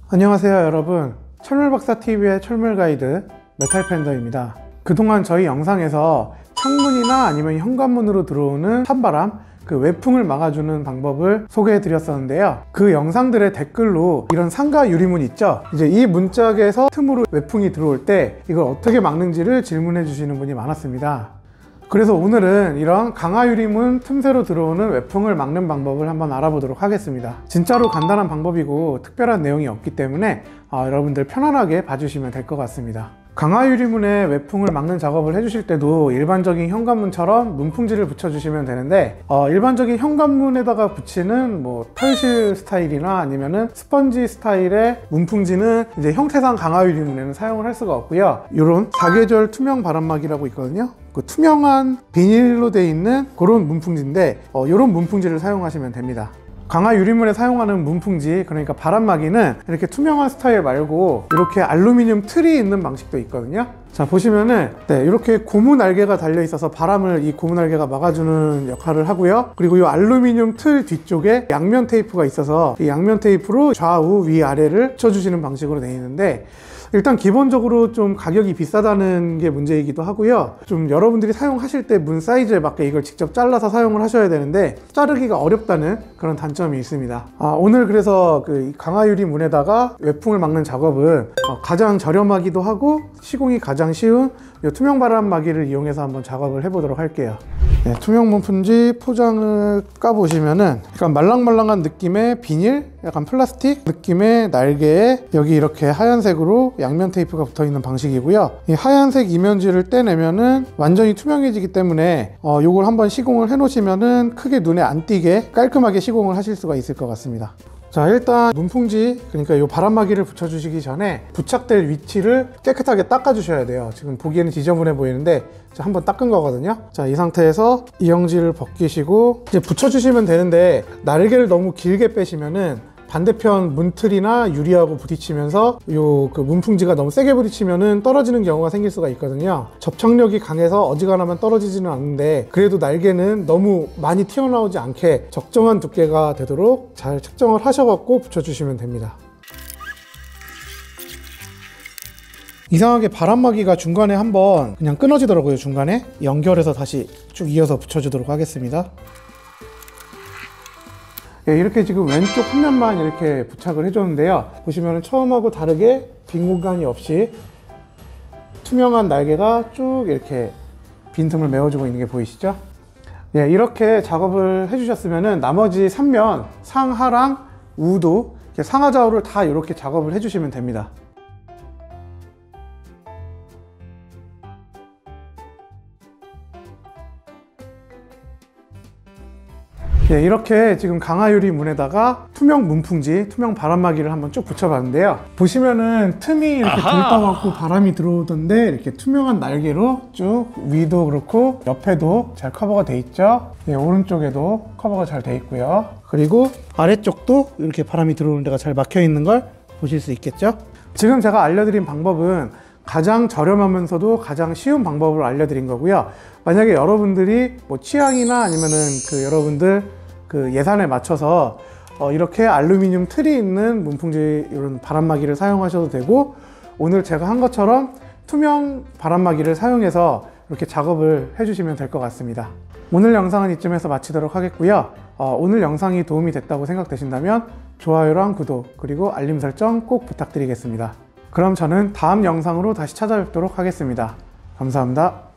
안녕하세요 여러분, 철물박사TV의 철물가이드 메탈팬더입니다. 그동안 저희 영상에서 창문이나 아니면 현관문으로 들어오는 찬바람, 그 외풍을 막아주는 방법을 소개해 드렸었는데요. 그 영상들의 댓글로 이런 상가 유리문 있죠, 이제 이 문짝에서 틈으로 외풍이 들어올 때 이걸 어떻게 막는지를 질문해 주시는 분이 많았습니다. 그래서 오늘은 이런 강화 유리문 틈새로 들어오는 외풍을 막는 방법을 한번 알아보도록 하겠습니다. 진짜로 간단한 방법이고 특별한 내용이 없기 때문에 여러분들 편안하게 봐주시면 될 것 같습니다. 강화 유리문에 외풍을 막는 작업을 해주실 때도 일반적인 현관문처럼 문풍지를 붙여주시면 되는데, 일반적인 현관문에다가 붙이는 털실 스타일이나 아니면은 스펀지 스타일의 문풍지는 이제 형태상 강화 유리문에는 사용을 할 수가 없고요. 이런 사계절 투명 바람막이라고 있거든요. 그 투명한 비닐로 되어 있는 그런 문풍지인데, 이런 문풍지를 사용하시면 됩니다. 강화 유리문에 사용하는 문풍지, 그러니까 바람막이는 이렇게 투명한 스타일 말고 이렇게 알루미늄 틀이 있는 방식도 있거든요. 자, 보시면은 이렇게 고무 날개가 달려 있어서 바람을 이 고무 날개가 막아주는 역할을 하고요. 그리고 이 알루미늄 틀 뒤쪽에 양면 테이프가 있어서 이 양면 테이프로 좌우 위아래를 붙여주시는 방식으로 되어 있는데, 일단 기본적으로 좀 가격이 비싸다는 게 문제이기도 하고요. 좀 여러분들이 사용하실 때 문 사이즈에 맞게 이걸 직접 잘라서 사용을 하셔야 되는데 자르기가 어렵다는 그런 단점이 있습니다. 오늘 그래서 그 강화 유리 문에다가 외풍을 막는 작업은 가장 저렴하기도 하고 시공이 가장 쉬운 이 투명 바람막이를 이용해서 한번 작업을 해보도록 할게요. 투명 문풍지 포장을 까보시면은 약간 말랑말랑한 느낌의 비닐, 약간 플라스틱 느낌의 날개에 여기 이렇게 하얀색으로 양면 테이프가 붙어 있는 방식이고요. 이 하얀색 이면지를 떼내면은 완전히 투명해지기 때문에 요걸 한번 시공을 해 놓으시면은 크게 눈에 안 띄게 깔끔하게 시공을 하실 수가 있을 것 같습니다. 자, 일단 문풍지, 그러니까 이 바람막이를 붙여주시기 전에 부착될 위치를 깨끗하게 닦아주셔야 돼요. 지금 보기에는 지저분해 보이는데 한번 닦은 거거든요. 자, 이 상태에서 이영지를 벗기시고 이제 붙여주시면 되는데, 날개를 너무 길게 빼시면은 반대편 문틀이나 유리하고 부딪히면서 그 문풍지가 너무 세게 부딪히면은 떨어지는 경우가 생길 수가 있거든요. 접착력이 강해서 어지간하면 떨어지지는 않는데, 그래도 날개는 너무 많이 튀어나오지 않게 적정한 두께가 되도록 잘 측정을 하셔갖고 붙여주시면 됩니다. 이상하게 바람막이가 중간에 한번 그냥 끊어지더라고요. 중간에 연결해서 다시 쭉 이어서 붙여주도록 하겠습니다. 이렇게 지금 왼쪽 한 면만 이렇게 부착을 해줬는데요. 보시면 처음하고 다르게 빈 공간이 없이 투명한 날개가 쭉 이렇게 빈틈을 메워주고 있는 게 보이시죠? 이렇게 작업을 해주셨으면 나머지 3면 상하랑 우도 상하 좌우를 다 이렇게 작업을 해주시면 됩니다. 이렇게 지금 강화 유리 문에다가 투명 문풍지, 투명 바람막이를 한번 쭉 붙여봤는데요. 보시면은 틈이 이렇게 들떠갖고 바람이 들어오던데 이렇게 투명한 날개로 쭉 위도 그렇고 옆에도 잘 커버가 돼 있죠. 오른쪽에도 커버가 잘 돼 있고요. 그리고 아래쪽도 이렇게 바람이 들어오는 데가 잘 막혀 있는 걸 보실 수 있겠죠. 지금 제가 알려드린 방법은 가장 저렴하면서도 가장 쉬운 방법을 알려드린 거고요. 만약에 여러분들이 취향이나 아니면은 여러분들 예산에 맞춰서 이렇게 알루미늄 틀이 있는 문풍지 이런 바람막이를 사용하셔도 되고, 오늘 제가 한 것처럼 투명 바람막이를 사용해서 이렇게 작업을 해주시면 될 것 같습니다. 오늘 영상은 이쯤에서 마치도록 하겠고요. 오늘 영상이 도움이 됐다고 생각되신다면 좋아요랑 구독 그리고 알림 설정 꼭 부탁드리겠습니다. 그럼 저는 다음 영상으로 다시 찾아뵙도록 하겠습니다. 감사합니다.